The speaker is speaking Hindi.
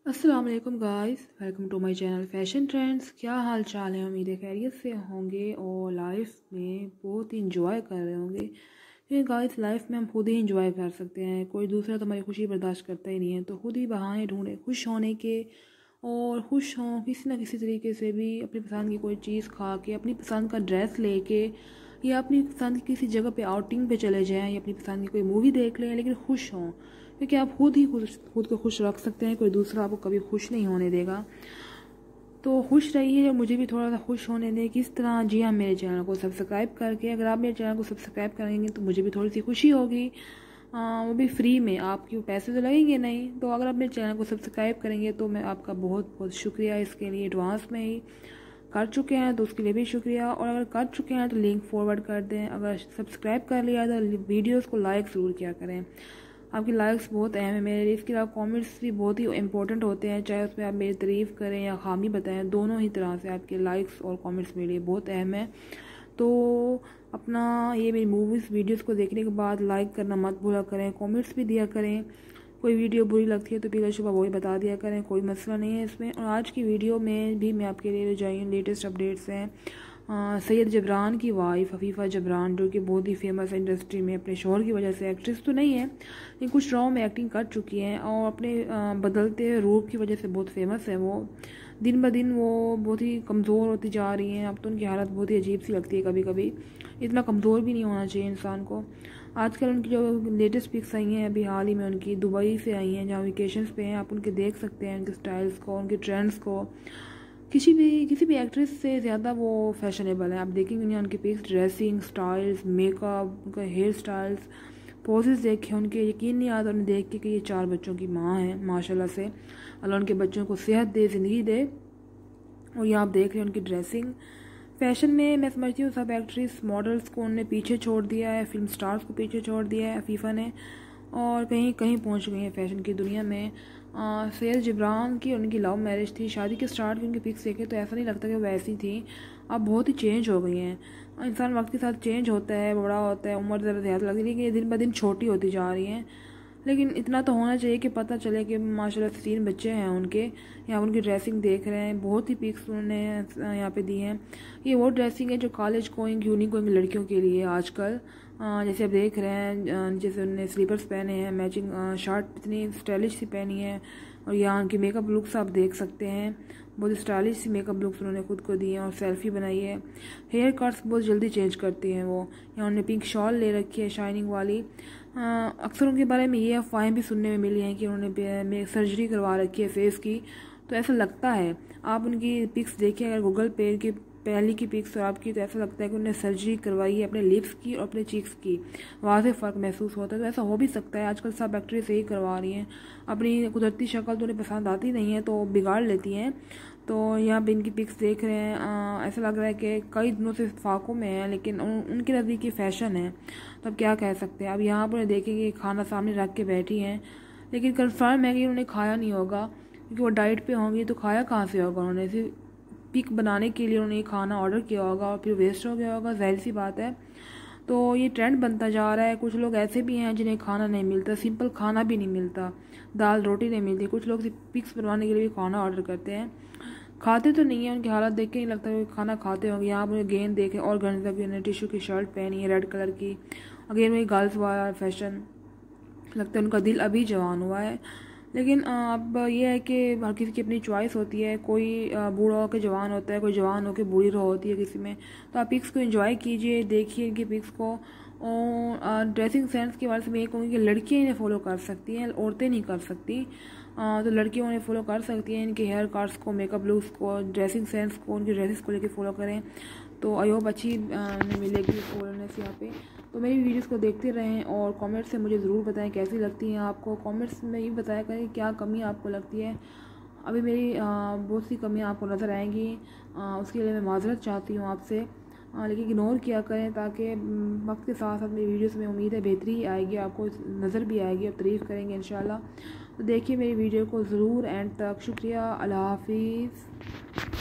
अस्सलाम वालेकुम guys, welcome to my channel fashion trends. क्या हाल चाल है? उम्मीद है खैरियत से होंगे और लाइफ में बहुत ही इंजॉय कर रहे होंगे। क्योंकि गाइस लाइफ में हम खुद ही इंजॉय कर सकते हैं, कोई दूसरा तो हमारी खुशी बर्दाश्त करता ही नहीं है। तो खुद ही बहाने ढूंढे खुश होने के और खुश हों किसी ना किसी तरीके से भी। अपनी पसंद की कोई चीज़ खा के, अपनी पसंद का ड्रेस लेके, या अपनी पसंद की किसी जगह पे आउटिंग पे चले जाएं, या अपनी पसंद की कोई मूवी देख लें, लेकिन खुश हों। क्योंकि आप खुद को खुश रख सकते हैं, कोई दूसरा आपको कभी खुश नहीं होने देगा। तो खुश रहिए और मुझे भी थोड़ा सा खुश होने दें। किस तरह? जी हाँ, मेरे चैनल को सब्सक्राइब करके, अगर आप मेरे चैनल को सब्सक्राइब करेंगे तो मुझे भी थोड़ी सी खुशी होगी। वो भी फ्री में, आपके पैसे तो लगेंगे नहीं। तो अगर आप मेरे चैनल को सब्सक्राइब करेंगे तो मैं आपका बहुत बहुत शुक्रिया इसके लिए एडवांस में ही। कर चुके हैं तो उसके लिए भी शुक्रिया, और अगर कर चुके हैं तो लिंक फॉरवर्ड कर दें। अगर सब्सक्राइब कर लिया तो वीडियोस को लाइक ज़रूर किया करें। आपकी लाइक्स बहुत अहम है मेरे लिए। इसके अलावा कमेंट्स भी बहुत ही इंपॉर्टेंट होते हैं, चाहे उसमें आप मेरी तारीफ़ करें या खामी बताएं, दोनों ही तरह से आपके लाइक्स और कमेंट्स मेरे लिए बहुत अहम है। तो अपना ये मेरी मूवीज़ वीडियोस को देखने के बाद लाइक करना मत भूला करें, कमेंट्स भी दिया करें। कोई वीडियो बुरी लगती है तो बिला शुबा वही बता दिया करें, कोई मसला नहीं है इसमें। और आज की वीडियो में भी मैं आपके लिए जो लेटेस्ट अपडेट्स हैं, सैयद जबरान की वाइफ हफीफ़ा जबरान, जो कि बहुत ही फेमस है इंडस्ट्री में, अपने शोहर की वजह से एक्ट्रेस तो नहीं है लेकिन कुछ शो में एक्टिंग कर चुकी हैं, और अपने बदलते रूप की वजह से बहुत फेमस है। वो दिन ब दिन वो बहुत ही कमज़ोर होती जा रही हैं। अब तो उनकी हालत बहुत ही अजीब सी लगती है कभी कभी। इतना कमज़ोर भी नहीं होना चाहिए इंसान को। आजकल उनकी जो लेटेस्ट पिक्स आई हैं अभी हाल ही में, उनकी दुबई से आई हैं जहाँ वेकेशंस पे हैं। आप उनके देख सकते हैं, उनके स्टाइल्स को, उनके ट्रेंड्स को। किसी भी एक्ट्रेस से ज़्यादा वो फैशनेबल है। आप देखेंगे उन्हें, उनके पिक्स, ड्रेसिंग स्टाइल्स, मेकअप, उनका हेयर स्टाइल्स, पोजेस देखे उनके, यकीन नहीं आता उन्हें देख के कि ये 4 बच्चों की माँ है माशाल्लाह से। अल्लाह उनके बच्चों को सेहत दे, ज़िंदगी दे। और ये आप देख रहे हैं उनकी ड्रेसिंग। फैशन में मैं समझती हूँ सब एक्ट्रेस मॉडल्स को उन्होंने पीछे छोड़ दिया है, फिल्म स्टार्स को पीछे छोड़ दिया है अफीफ़ा ने, और कहीं कहीं पहुँच गई है फैशन की दुनिया में। सैयद जबरान की उनकी लव मैरिज थी। शादी के स्टार्ट की उनकी पिक्स देखे तो ऐसा नहीं लगता कि वैसी थी। अब बहुत ही चेंज हो गई हैं। इंसान वक्त के साथ चेंज होता है, बड़ा होता है, उम्र ज़रा ज़्यादा लगती है, लेकिन ये दिन ब दिन छोटी होती जा रही हैं। लेकिन इतना तो होना चाहिए कि पता चले कि माशाल्लाह से 3 बच्चे हैं उनके। यहाँ उनकी ड्रेसिंग देख रहे हैं, बहुत ही पिक्स उन्होंने यहाँ पे दी हैं। ये वो ड्रेसिंग है जो कॉलेज गोइंग, यूनी गोइंग लड़कियों के लिए आजकल। जैसे आप देख रहे हैं, जैसे उन्होंने स्लीपर्स पहने हैं, मैचिंग शर्ट इतनी स्टाइलिश सी पहनी है। और यहाँ उनकी मेकअप लुक्स आप देख सकते हैं, बहुत स्टाइलिश सी मेकअप लुक्स उन्होंने खुद को दी हैं, और सेल्फी बनाई है। हेयर कट्स बहुत जल्दी चेंज करती हैं वो। यहाँ उन्होंने पिंक शॉल ले रखी है शाइनिंग वाली। अक्सर उनके बारे में ये अफवाहें भी सुनने में मिली हैं कि उन्होंने सर्जरी करवा रखी है फेस की। तो ऐसा लगता है, आप उनकी पिक्स देखिए अगर गूगल पे की पहली की पिक्स और आपकी, तो ऐसा लगता है कि उन्होंने सर्जरी करवाई है अपने लिप्स की और अपने चीक्स की। वाज़ेह फ़र्क महसूस होता है। तो ऐसा हो भी सकता है, आजकल सब एक्ट्रेस यही करवा रही हैं। अपनी कुदरती शक्ल तो उन्हें पसंद आती नहीं है तो बिगाड़ लेती हैं। तो यहाँ पे इनकी पिक्स देख रहे हैं, ऐसा लग रहा है कि कई दिनों से फाकों में है, लेकिन उनके नज़दीक ये फ़ैशन है। तो अब क्या कह सकते हैं। अब यहाँ पर उन्हें देखेंगे खाना सामने रख के बैठी हैं, लेकिन कन्फर्म है कि उन्होंने खाया नहीं होगा, क्योंकि वो डाइट पे होंगी। तो खाया कहाँ से होगा? उन्होंने सिर्फ पिक बनाने के लिए उन्होंने खाना ऑर्डर किया होगा और फिर वेस्ट हो गया होगा, जाहिर सी बात है। तो ये ट्रेंड बनता जा रहा है। कुछ लोग ऐसे भी हैं जिन्हें खाना नहीं मिलता, सिंपल खाना भी नहीं मिलता, दाल रोटी नहीं मिलती। कुछ लोग सिर्फ पिक्स बनवाने के लिए भी खाना ऑर्डर करते हैं, खाते तो नहीं है। उनकी हालत देख के नहीं लगता कि खाना खाते होंगे। यहाँ पर गेंद देखें, और गंजा की उन्होंने टिश्यू की शर्ट पहनी है रेड कलर की। अगेन वही गर्ल्स वाला फैशन, लगता है उनका दिल अभी जवान हुआ है। लेकिन अब ये है कि हर किसी की अपनी चॉइस होती है। कोई बूढ़ा होकर जवान होता है, कोई जवान होकर बूढ़ी रो होती है किसी में। तो आप पिक्स को एंजॉय कीजिए, देखिए इनकी पिक्स को। और ड्रेसिंग सेंस के बारे में मैं ये कहूँगी कि लड़कियाँ इन्हें फॉलो कर सकती हैं, औरतें नहीं कर सकती। तो लड़कियाँ उन्हें फॉलो कर सकती हैं, इनके हेयर कट्स को, मेकअप लुक्स को, ड्रेसिंग सेंस को, उनकी ड्रेसेस को लेकर फॉलो करें। तो आई होप अच्छी मिलेगी फॉलोनेस यहाँ पे। तो मेरी वीडियोस को देखते रहें और कमेंट्स से मुझे ज़रूर बताएं कैसी लगती हैं आपको। कमेंट्स में ये बताया करें क्या कमी आपको लगती है। अभी मेरी बहुत सी कमियाँ आपको नज़र आएंगी, उसके लिए मैं माज़रत चाहती हूँ आपसे। लेकिन इग्नोर किया करें, ताकि वक्त के साथ साथ मेरी वीडियोस में उम्मीद है बेहतरी आएगी, आपको नज़र भी आएगी, आप तारीफ़ करेंगे इंशाल्लाह। तो देखिए मेरी वीडियो को ज़रूर एंड तक। शुक्रिया, अल्लाह हाफिज़।